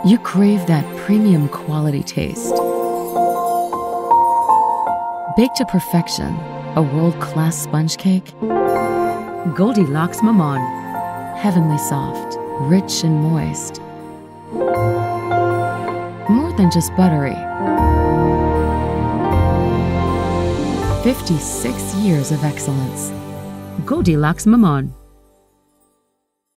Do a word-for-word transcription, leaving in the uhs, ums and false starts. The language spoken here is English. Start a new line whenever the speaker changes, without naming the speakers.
You crave that premium quality taste. Baked to perfection, a world-class sponge cake? Goldilocks Mamon. Heavenly soft, rich and moist. More than just buttery. fifty-six years of excellence. Goldilocks Mamon.